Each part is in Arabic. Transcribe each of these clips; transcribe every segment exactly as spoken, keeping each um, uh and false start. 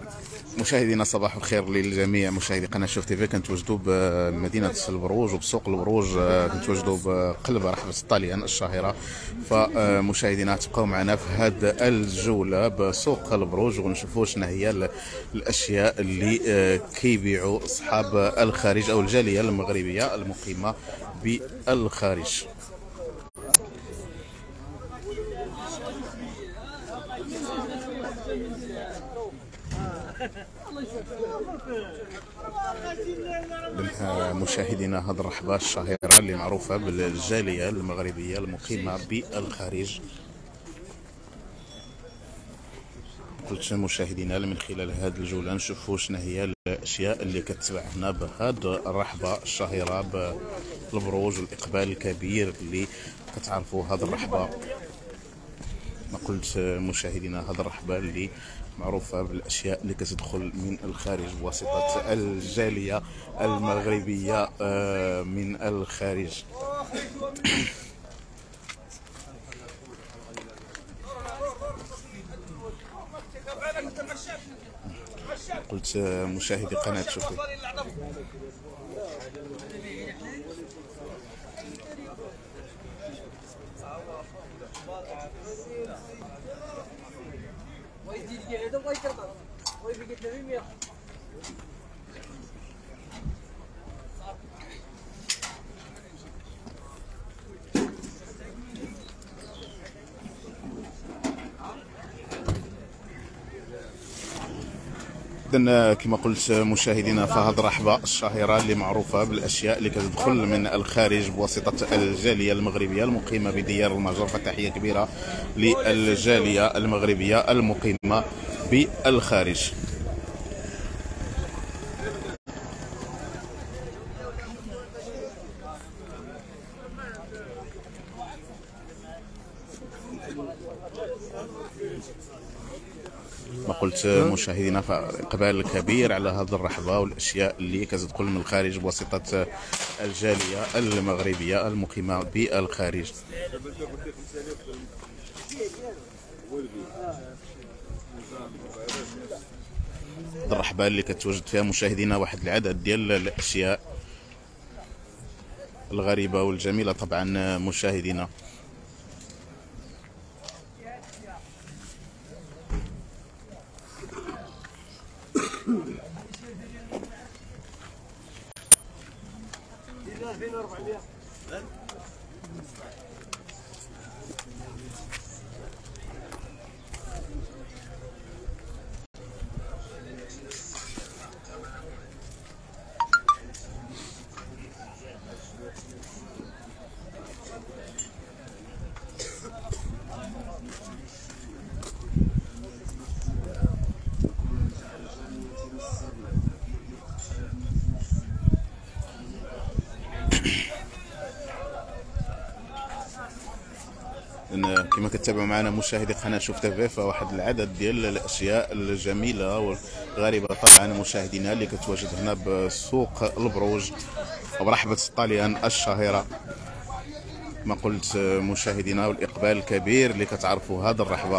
مشاهدينا صباح الخير للجميع. مشاهدي قناه شوف تيفي، كنتواجدوا بمدينه البروج وبسوق البروج، كنتواجدوا بقلب رحبه الطاليان الشهيره. فمشاهدينا تبقاو معنا في هذه الجوله بسوق البروج ونشوفوا شنو هي الاشياء اللي كيبيعوا اصحاب الخارج او الجاليه المغربيه المقيمه بالخارج. مشاهدينا هذه الرحبه الشهيره اللي معروفه بالجاليه المغربيه المقيمه بالخارج. قلت مشاهدينا من خلال هذه الجوله نشوفوا شنو هي الاشياء اللي كتباع هنا بهذه الرحبه الشهيره بالبروج والاقبال الكبير اللي كتعرفوا هذه الرحبه. ما قلت مشاهدينا هذه الرحبه اللي معروفه بالاشياء اللي كتدخل من الخارج بواسطه الجاليه المغربيه من الخارج. قلت مشاهدي قناه شوفي. إذن كما قلت مشاهدينا فهذه الرحبة الشهيرة اللي معروفة بالأشياء اللي كتدخل من الخارج بواسطة الجالية المغربية المقيمة بديار المهجر. فتحية كبيرة للجالية المغربية المقيمة بالخارج. ما قلت مشاهدينا فإقبال كبير على هذه الرحبة والأشياء اللي كتدخل من الخارج بواسطة الجالية المغربية المقيمة بالخارج. الرحبة اللي كتواجد فيها مشاهدينا واحد العدد ديال الأشياء الغريبة والجميلة طبعا مشاهدينا. كما كتتابعوا معنا مشاهدي قناه شوف تيفي فواحد العدد ديال الاشياء الجميله والغريبه طبعا مشاهدينا اللي كتواجد هنا بسوق البروج برحبه الطاليان الشهيره. ما قلت مشاهدينا والاقبال الكبير اللي كتعرفوا هذا الرحبه.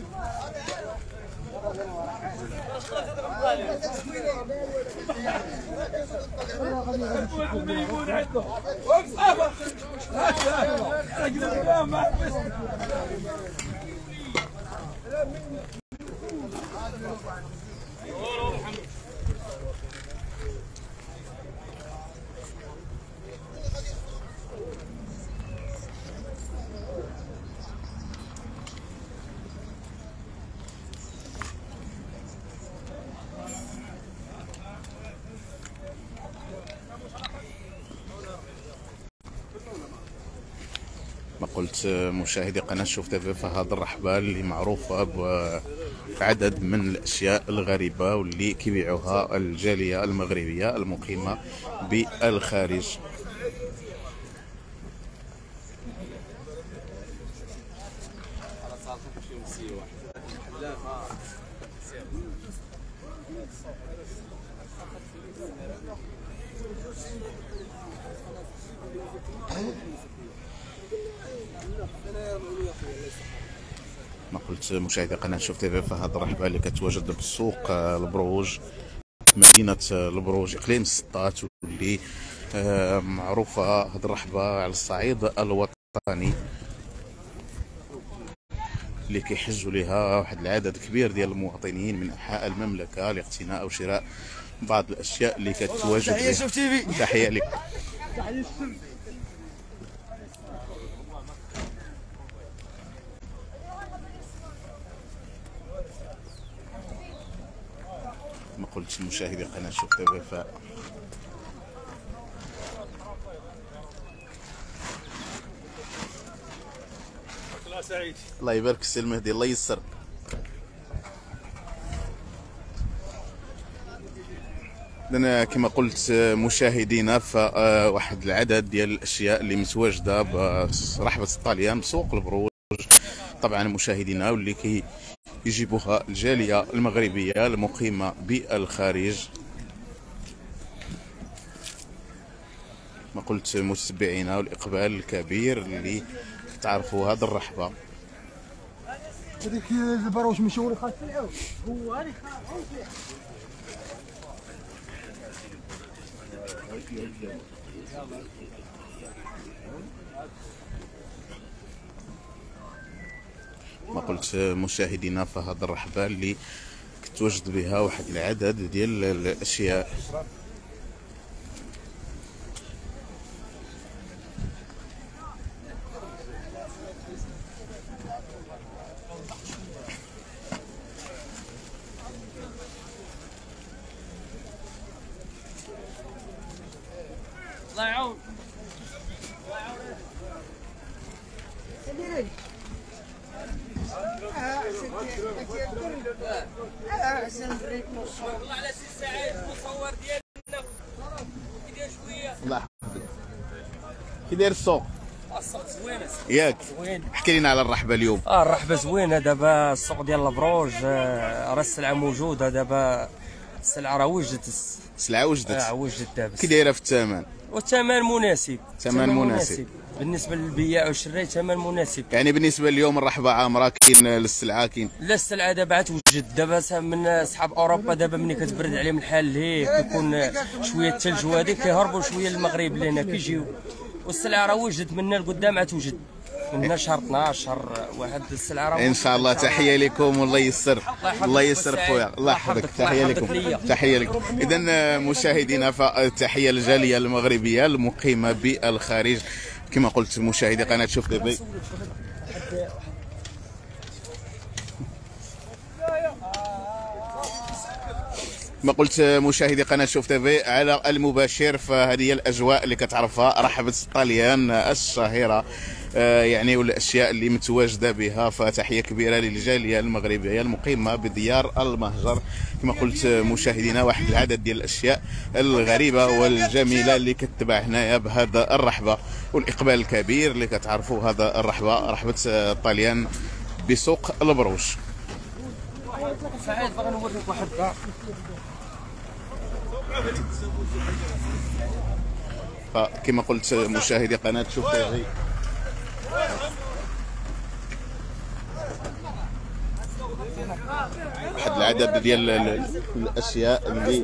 ما قلت مشاهدي قناة شوف تيفي فهذه الرحبة اللي معروفة بعدد من الأشياء الغريبة واللي كيبيعوها الجالية المغربية المقيمة بالخارج. كما قلت مشاهدي قناه شوف تيفي، فهذه الرحبه اللي كتواجد بالسوق البروج، مدينه البروج اقليم السطات، واللي معروفه هذه الرحبه على الصعيد الوطني، اللي كيحجوا لها واحد العدد كبير ديال المواطنين من انحاء المملكه لاقتناء او شراء بعض الاشياء اللي كتواجد. تحيه شوف تيفي، تحيه لك. ما قلتش مشاهدي قناه شوف تيفي، ف الله يبارك السي المهدي، الله يسر. اذا كما قلت مشاهدينا، فواحد العدد ديال الاشياء اللي متواجده برحبه الطاليان بسوق البروج، طبعا مشاهدينا، واللي كي يجيبوها الجاليه المغربيه المقيمه بالخارج. ما قلت متتبعينا، والاقبال الكبير اللي تعرفوا هذا الرحبه. هذيك البروج مشهور خاص يلعب هو هذيك ما قلت مشاهدينا، فهذا الرحبه اللي كتواجد بها واحد العدد ديال الاشياء. الله يعاون. والله على سي سعيد المصور ديالنا كي شويه. الله يحفظك. كي داير السوق؟ السوق زوين ياك؟ زوين. احكي لنا على الرحبه اليوم. اه الرحبه زوينه دابا، السوق ديال البروج آه راه السلعه موجوده دابا، السلعه راه وجدت، السلعه وجدت. اه وجدت دابا. كي دايره في الثمن؟ والثمن مناسب، ثمن مناسب بالنسبه للبياع والشراي، ثمن مناسب. يعني بالنسبه اليوم الرحبه عامره، كاين للسلعه كاين؟ لا السلعه دابا توجد دابا من اصحاب اوروبا، دابا ملي كتبرد عليهم الحال هيك كيكون شويه الثلج وهذيك كيهربوا شويه للمغرب لهنا كيجيو، والسلعه راه وجدت منا لقدام عتوجد من شهر اثناش شهر واحد السلعه راه ان شاء الله. تحيه لكم والله يسر، الله يسر خويا، الله يحفظك. تحيه لكم، تحيه لكم. اذا مشاهدينا، فتحيه للجاليه المغربيه المقيمه بالخارج، كما قلت مشاهدي قناه شوف تيفي. ما قلت مشاهدي قناه شوف تيفي على المباشر، فهذه هي الاجواء اللي كتعرفها رحبه الطاليان الشهيره، آه يعني والاشياء اللي متواجده بها. فتحيه كبيره للجاليه المغربيه المقيمه بديار المهجر. كما قلت مشاهدينا، واحد العدد ديال الاشياء الغريبه والجميله اللي كتبع هنايا بهذا الرحبه، والاقبال الكبير اللي كتعرفوا هذا الرحبه، رحبه الطاليان بسوق البروج. سعيد باغي نوريك واحد الدار. فكما قلت مشاهدي قناه شوف تيفي، واحد العدد ديال الاشياء اللي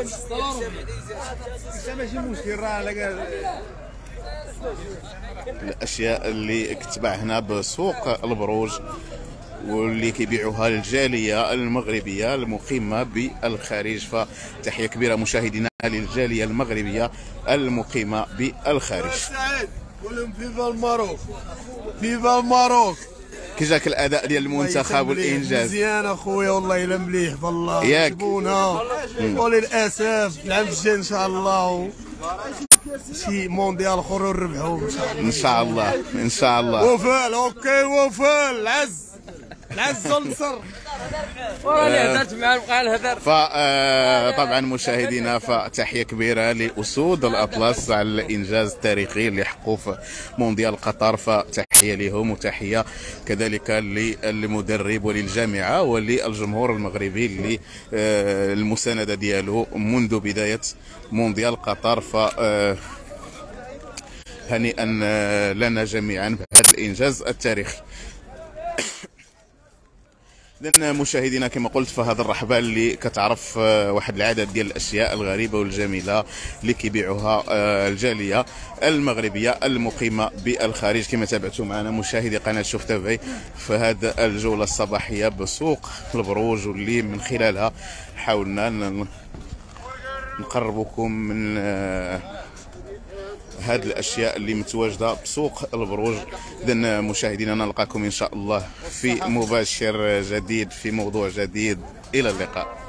الاشياء اللي كتباع هنا بسوق البروج، واللي كيبيعوها للجاليه المغربيه المقيمه بالخارج. فتحيه كبيره مشاهدينا للجاليه المغربيه المقيمه بالخارج. قول لهم فيفا الماروك، فيفا الماروك. كي جاك الاداء ديال المنتخب والانجاز؟ مزيان اخويا والله الا مليح والله. ياك جبونا وللاسف العام الجاي ان شاء الله شي مونديال اخر نربحوا ان شاء الله، ان شاء الله. وفال اوكي وفال العز العز والنصر. وراني هضرت معاه بقى نهضر. فطبعا مشاهدينا، فتحيه كبيره لاسود الاطلس على الانجاز التاريخي اللي حققوا في مونديال قطر، فتحيه لهم، وتحيه كذلك للمدرب وللجامعه وللجمهور المغربي اللي المسانده ديالو منذ بدايه مونديال قطر. ف هنيئا لنا جميعا بهذا الانجاز التاريخي. إذن مشاهدينا كما قلت فهذا الرحبه اللي كتعرف واحد العدد ديال الاشياء الغريبه والجميله اللي كيبيعوها الجاليه المغربيه المقيمه بالخارج. كما تابعتوا معنا مشاهدي قناه شوف تافي في هذه الجوله الصباحيه بسوق البروج، واللي من خلالها حاولنا نقربكم من هذه الاشياء اللي متواجده بسوق البروج. اذا مشاهدينا نلقاكم ان شاء الله في مباشر جديد في موضوع جديد، الى اللقاء.